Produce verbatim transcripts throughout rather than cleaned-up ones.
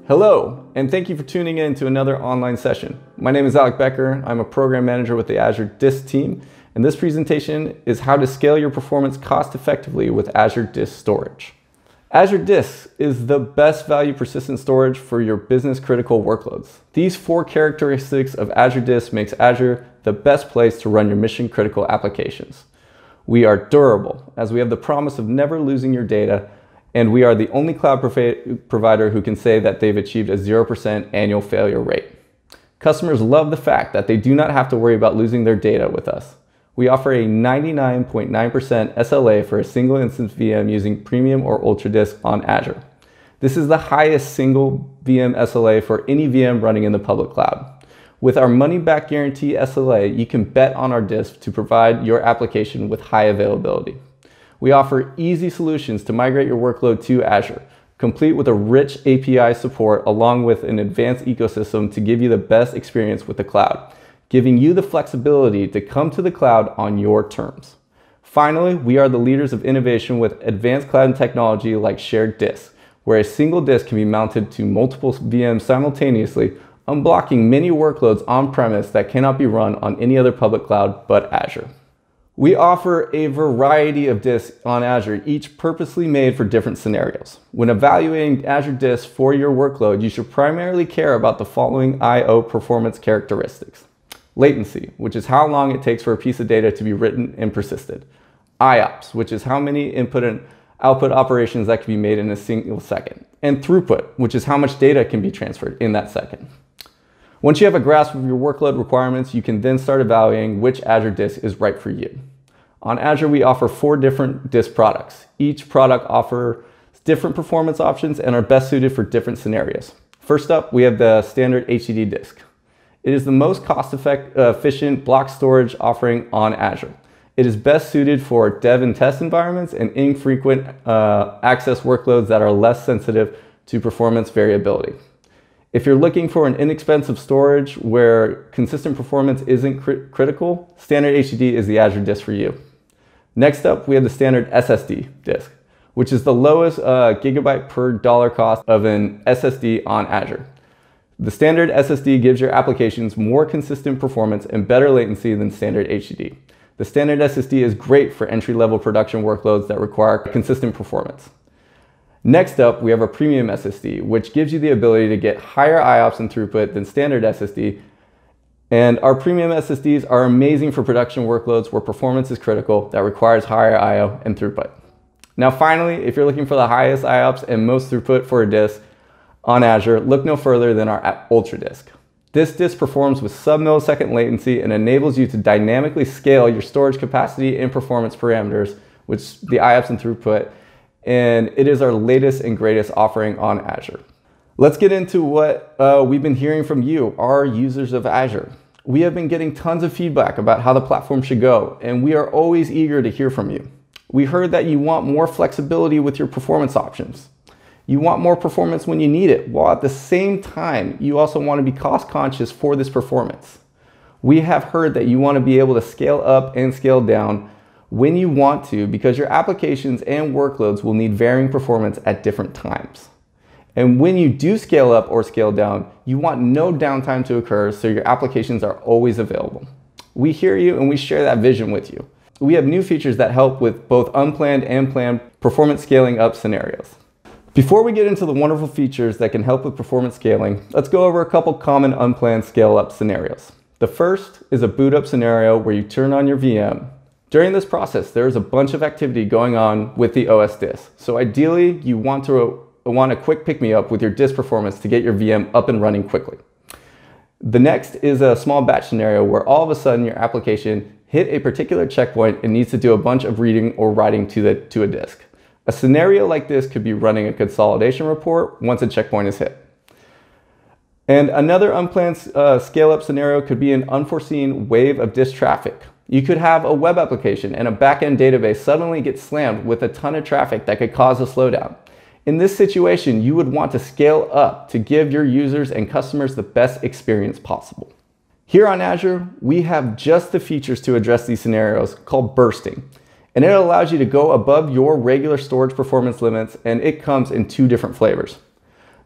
Hello, and thank you for tuning in to another online session. My name is Alec Becker. I'm a program manager with the Azure Disk team, and this presentation is how to scale your performance cost effectively with Azure Disk Storage. Azure Disk is the best value persistent storage for your business critical workloads. These four characteristics of Azure Disk makes Azure the best place to run your mission critical applications. We are durable, as we have the promise of never losing your data, and we are the only cloud provider who can say that they've achieved a zero percent annual failure rate. Customers love the fact that they do not have to worry about losing their data with us. We offer a ninety-nine point nine percent S L A for a single instance V M using Premium or Ultradisc on Azure. This is the highest single V M S L A for any V M running in the public cloud. With our money-back guarantee S L A, you can bet on our disk to provide your application with high availability. We offer easy solutions to migrate your workload to Azure, complete with a rich A P I support along with an advanced ecosystem to give you the best experience with the cloud, giving you the flexibility to come to the cloud on your terms. Finally, we are the leaders of innovation with advanced cloud technology like shared disks, where a single disk can be mounted to multiple V Ms simultaneously, unblocking many workloads on-premise that cannot be run on any other public cloud but Azure. We offer a variety of disks on Azure, each purposely made for different scenarios. When evaluating Azure disks for your workload, you should primarily care about the following I O performance characteristics. Latency, which is how long it takes for a piece of data to be written and persisted. I O P S, which is how many input and output operations that can be made in a single second. And throughput, which is how much data can be transferred in that second. Once you have a grasp of your workload requirements, you can then start evaluating which Azure disk is right for you. On Azure, we offer four different disk products. Each product offers different performance options and are best suited for different scenarios. First up, we have the standard H D D disk. It is the most cost-efficient block storage offering on Azure. It is best suited for dev and test environments and infrequent uh, access workloads that are less sensitive to performance variability. If you're looking for an inexpensive storage where consistent performance isn't cr critical, standard H D D is the Azure disk for you. Next up, we have the standard S S D disk, which is the lowest uh, gigabyte per dollar cost of an S S D on Azure. The standard S S D gives your applications more consistent performance and better latency than standard H D D. The standard S S D is great for entry-level production workloads that require consistent performance. Next up, we have a premium S S D, which gives you the ability to get higher I O P S and throughput than standard S S D. And our premium S S Ds are amazing for production workloads where performance is critical that requires higher I O and throughput. Now, finally, if you're looking for the highest I O P S and most throughput for a disk on Azure, look no further than our Ultradisc. This disk performs with sub-millisecond latency and enables you to dynamically scale your storage capacity and performance parameters, which the I O P S and throughput, and it is our latest and greatest offering on Azure. Let's get into what uh, we've been hearing from you, our users of Azure. We have been getting tons of feedback about how the platform should go, and we are always eager to hear from you. We heard that you want more flexibility with your performance options. You want more performance when you need it, while at the same time, you also want to be cost conscious for this performance. We have heard that you want to be able to scale up and scale down when you want to, because your applications and workloads will need varying performance at different times. And when you do scale up or scale down, you want no downtime to occur so your applications are always available. We hear you and we share that vision with you. We have new features that help with both unplanned and planned performance scaling up scenarios. Before we get into the wonderful features that can help with performance scaling, let's go over a couple common unplanned scale up scenarios. The first is a boot up scenario where you turn on your V M. During this process, there is a bunch of activity going on with the O S disk. So ideally, you want to want a quick pick-me-up with your disk performance to get your V M up and running quickly. The next is a small batch scenario where all of a sudden your application hit a particular checkpoint and needs to do a bunch of reading or writing to, the, to a disk. A scenario like this could be running a consolidation report once a checkpoint is hit. And another unplanned uh, scale-up scenario could be an unforeseen wave of disk traffic. You could have a web application and a backend database suddenly get slammed with a ton of traffic that could cause a slowdown. In this situation, you would want to scale up to give your users and customers the best experience possible. Here on Azure, we have just the features to address these scenarios called bursting. And it allows you to go above your regular storage performance limits, and it comes in two different flavors.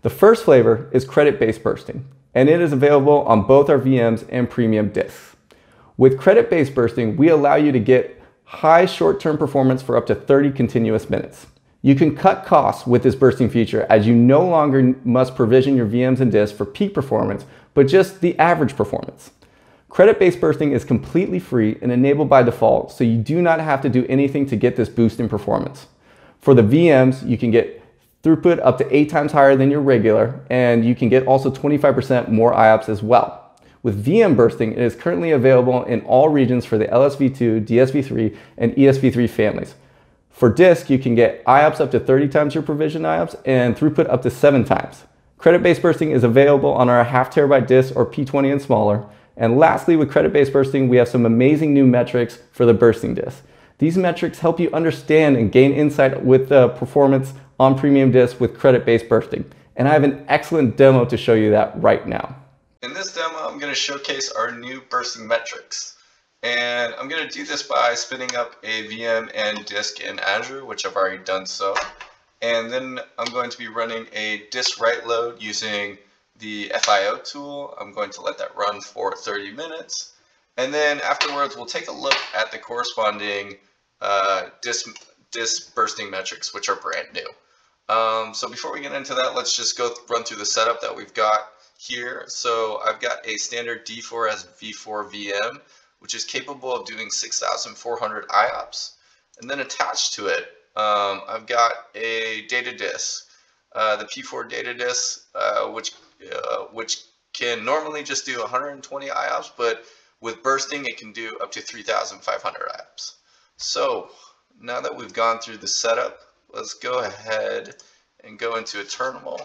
The first flavor is credit-based bursting, and it is available on both our V Ms and premium disks. With credit-based bursting, we allow you to get high short-term performance for up to thirty continuous minutes. You can cut costs with this bursting feature as you no longer must provision your V Ms and disks for peak performance, but just the average performance. Credit-based bursting is completely free and enabled by default, so you do not have to do anything to get this boost in performance. For the V Ms, you can get throughput up to eight times higher than your regular, and you can get also twenty-five percent more I O P S as well. With V M bursting, it is currently available in all regions for the L S V two, D S V three, and E S V three families. For disk, you can get I O P S up to thirty times your provisioned I O P S and throughput up to seven times. Credit-based bursting is available on our half terabyte disk or P twenty and smaller. And lastly, with credit-based bursting, we have some amazing new metrics for the bursting disk. These metrics help you understand and gain insight with the performance on premium disks with credit-based bursting. And I have an excellent demo to show you that right now. In this demo, I'm going to showcase our new bursting metrics. And I'm going to do this by spinning up a V M and disk in Azure, which I've already done so. And then I'm going to be running a disk write load using the F I O tool. I'm going to let that run for thirty minutes. And then afterwards, we'll take a look at the corresponding uh, disk, disk bursting metrics, which are brand new. Um, so before we get into that, let's just go th run through the setup that we've got here. So I've got a standard D four S V four V M, which is capable of doing six thousand four hundred I O P S. And then attached to it, um, I've got a data disk, uh, the P four data disk, uh, which uh, which can normally just do one hundred twenty I O P S, but with bursting, it can do up to three thousand five hundred I O P S. So now that we've gone through the setup, let's go ahead and go into a terminal.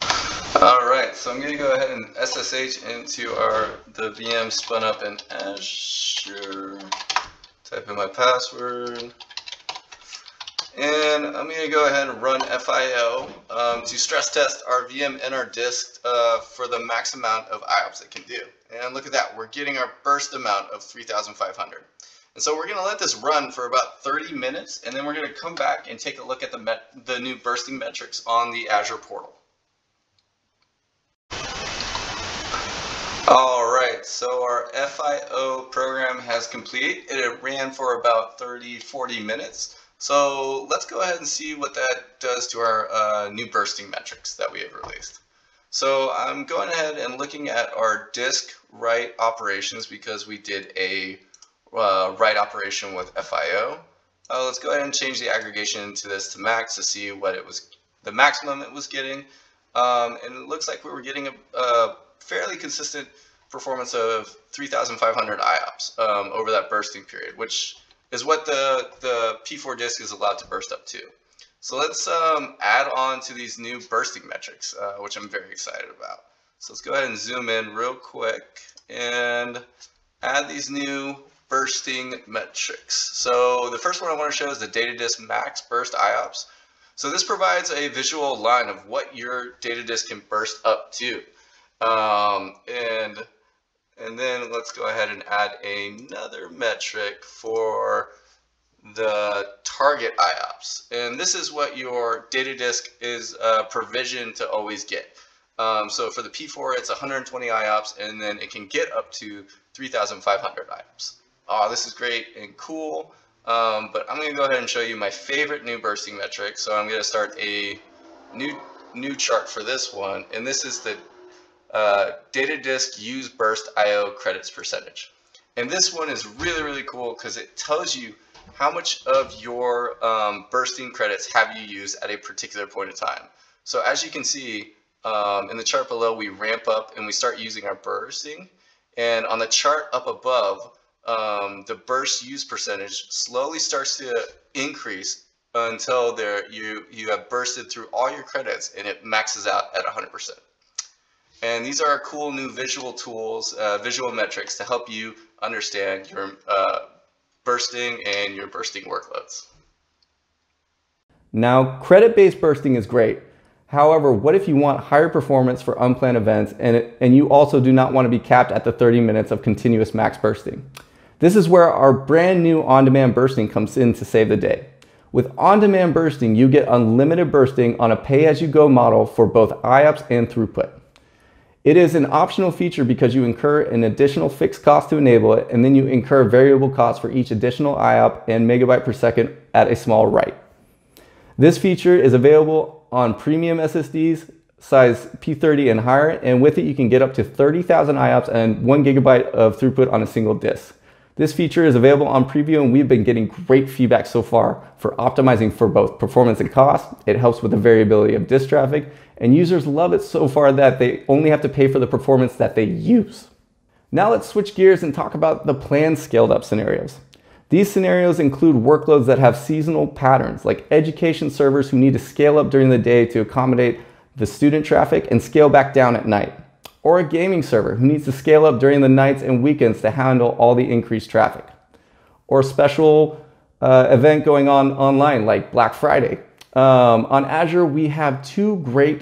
All right, so I'm going to go ahead and S S H into our the V M spun up in Azure. Type in my password, and I'm going to go ahead and run F I O um, to stress test our V M and our disk uh, for the max amount of I O P S it can do. And look at that, we're getting our burst amount of three thousand five hundred. And so we're going to let this run for about thirty minutes, and then we're going to come back and take a look at the met the new bursting metrics on the Azure portal. Alright, so our F I O program has completed. It ran for about thirty, forty minutes. So let's go ahead and see what that does to our uh, new bursting metrics that we have released. So I'm going ahead and looking at our disk write operations because we did a uh, write operation with F I O. Uh, let's go ahead and change the aggregation to this to max to see what it was, the maximum it was getting. Um, and it looks like we were getting a, a fairly consistent performance of three thousand five hundred I O P S um, over that bursting period, which is what the, the P four disk is allowed to burst up to. So let's um, add on to these new bursting metrics, uh, which I'm very excited about. So let's go ahead and zoom in real quick and add these new bursting metrics. So the first one I want to show is the data disk max burst I O P S. So this provides a visual line of what your data disk can burst up to. Um, and, and then let's go ahead and add another metric for the target I O P S. And this is what your data disk is uh, provisioned to always get. Um, so for the P four, it's one hundred twenty I O P S, and then it can get up to three thousand five hundred I O P S. Oh, this is great and cool. Um, but I'm going to go ahead and show you my favorite new bursting metric. So I'm going to start a new new chart for this one, and this is the uh, data disk use burst I O credits percentage. And this one is really really cool because it tells you how much of your um, bursting credits have you used at a particular point in time. So as you can see um, in the chart below, we ramp up and we start using our bursting, and on the chart up above, Um, the burst use percentage slowly starts to increase until there you you have bursted through all your credits and it maxes out at one hundred percent. And these are cool new visual tools, uh, visual metrics to help you understand your uh, bursting and your bursting workloads. Now, credit-based bursting is great. However, what if you want higher performance for unplanned events and, it, and you also do not want to be capped at the thirty minutes of continuous max bursting? This is where our brand new on-demand bursting comes in to save the day. With on-demand bursting, you get unlimited bursting on a pay-as-you-go model for both I O P S and throughput. It is an optional feature because you incur an additional fixed cost to enable it, and then you incur variable costs for each additional I O P and megabyte per second at a small write. This feature is available on premium S S Ds, size P thirty and higher, and with it you can get up to thirty thousand I O Ps and one gigabyte of throughput on a single disk. This feature is available on preview, and we've been getting great feedback so far for optimizing for both performance and cost. It helps with the variability of disk traffic, and users love it so far that they only have to pay for the performance that they use. Now let's switch gears and talk about the planned scaled up scenarios. These scenarios include workloads that have seasonal patterns, like education servers who need to scale up during the day to accommodate the student traffic and scale back down at night. Or a gaming server who needs to scale up during the nights and weekends to handle all the increased traffic. Or a special uh, event going on online like Black Friday. Um, on Azure, we have two great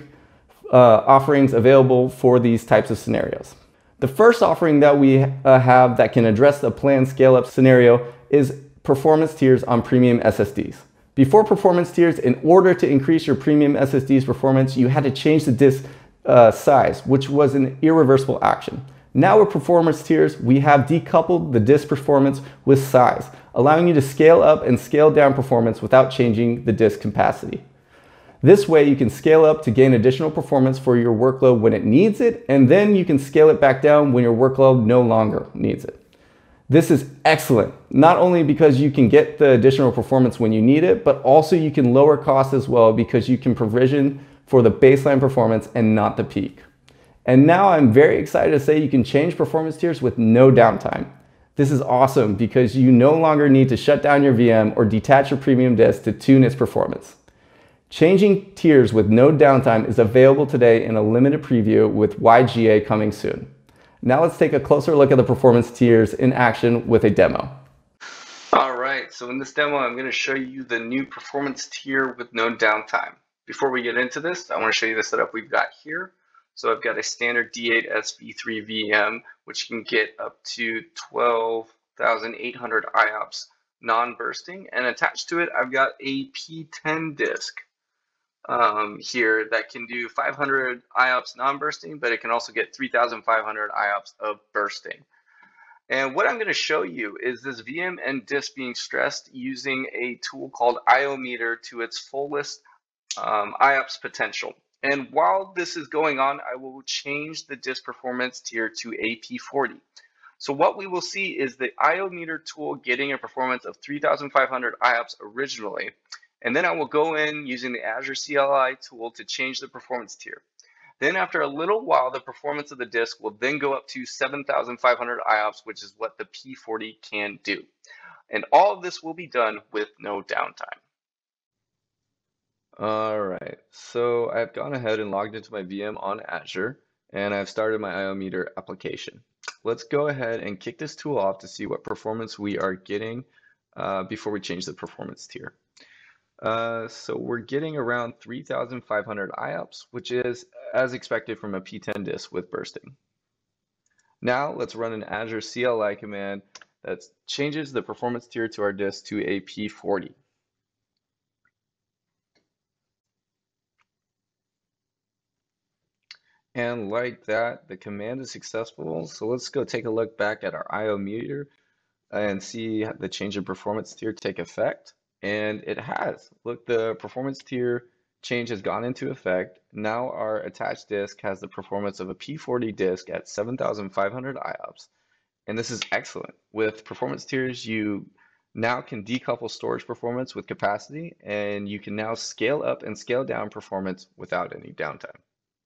uh, offerings available for these types of scenarios. The first offering that we uh, have that can address the planned scale up scenario is performance tiers on premium S S Ds. Before performance tiers, in order to increase your premium S S D's performance, you had to change the disk Uh, size, which was an irreversible action. Now with performance tiers, we have decoupled the disk performance with size, allowing you to scale up and scale down performance without changing the disk capacity. This way you can scale up to gain additional performance for your workload when it needs it, and then you can scale it back down when your workload no longer needs it. This is excellent, not only because you can get the additional performance when you need it, but also you can lower costs as well because you can provision for the baseline performance and not the peak. And now I'm very excited to say you can change performance tiers with no downtime. This is awesome because you no longer need to shut down your V M or detach your premium disk to tune its performance. Changing tiers with no downtime is available today in a limited preview with wide G A coming soon. Now let's take a closer look at the performance tiers in action with a demo. All right, so in this demo, I'm going to show you the new performance tier with no downtime. Before we get into this, I want to show you the setup we've got here. So I've got a standard D eight S V three V M, which can get up to twelve thousand eight hundred I O Ps non-bursting, and attached to it, I've got a P ten disk um, here that can do five hundred I O Ps non-bursting, but it can also get three thousand five hundred I O Ps of bursting. And what I'm going to show you is this V M and disk being stressed using a tool called I O meter to its fullest Um, I O P S potential. And while this is going on, I will change the disk performance tier to A P forty. So what we will see is the I O meter tool getting a performance of three thousand five hundred I O Ps originally, and then I will go in using the Azure C L I tool to change the performance tier. Then after a little while, the performance of the disk will then go up to seven thousand five hundred I O Ps, which is what the P forty can do. And all of this will be done with no downtime. All right, so I've gone ahead and logged into my V M on Azure, and I've started my I O meter application. Let's go ahead and kick this tool off to see what performance we are getting uh, before we change the performance tier. Uh, so we're getting around three thousand five hundred I O Ps, which is as expected from a P ten disk with bursting. Now let's run an Azure C L I command that changes the performance tier to our disk to a P forty. And like that, the command is successful. So let's go take a look back at our I O meter and see the change in performance tier take effect. And it has. Look, the performance tier change has gone into effect. Now our attached disk has the performance of a P forty disk at seven thousand five hundred I O Ps. And this is excellent. With performance tiers, you now can decouple storage performance with capacity, and you can now scale up and scale down performance without any downtime.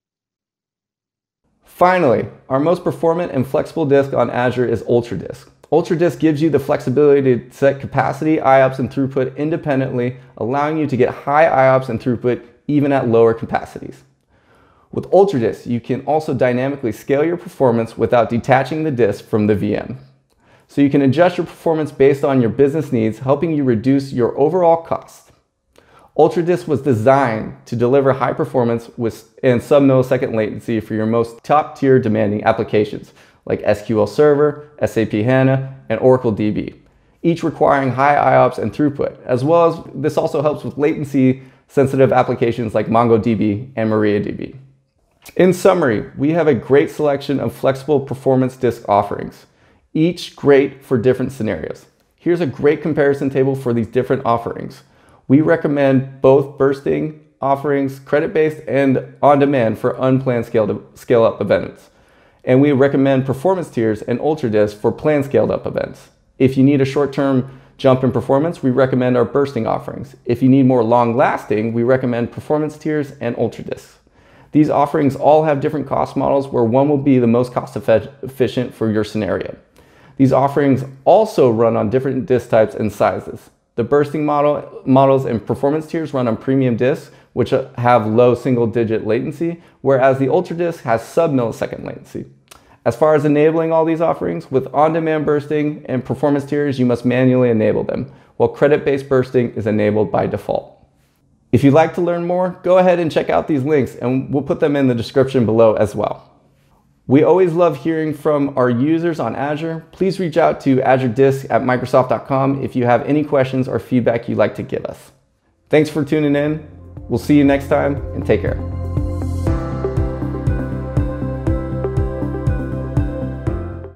Finally, our most performant and flexible disk on Azure is Ultradisc. Ultradisc gives you the flexibility to set capacity, I O Ps, and throughput independently, allowing you to get high I O Ps and throughput even at lower capacities. With Ultradisc, you can also dynamically scale your performance without detaching the disk from the V M. So you can adjust your performance based on your business needs, helping you reduce your overall costs. Ultradisc was designed to deliver high performance with and sub-millisecond latency for your most top-tier demanding applications like S Q L Server, S A P HANA, and Oracle D B. each requiring high I O P S and throughput, as well as this also helps with latency sensitive applications like MongoDB and MariaDB. In summary, we have a great selection of flexible performance disk offerings, each great for different scenarios. Here's a great comparison table for these different offerings. We recommend both bursting offerings, credit-based and on-demand for unplanned scale-up events. And we recommend performance tiers and Ultradisc for planned scaled-up events. If you need a short-term jump in performance, we recommend our bursting offerings. If you need more long-lasting, we recommend performance tiers and Ultradisc. These offerings all have different cost models where one will be the most cost efficient for your scenario. These offerings also run on different disk types and sizes. The bursting model, models and performance tiers run on premium disks, which have low single-digit latency, whereas the Ultradisc has sub-millisecond latency. As far as enabling all these offerings, with on-demand bursting and performance tiers, you must manually enable them, while credit-based bursting is enabled by default. If you'd like to learn more, go ahead and check out these links, and we'll put them in the description below as well. We always love hearing from our users on Azure. Please reach out to azure disk at microsoft dot com if you have any questions or feedback you'd like to give us. Thanks for tuning in. We'll see you next time, and take care.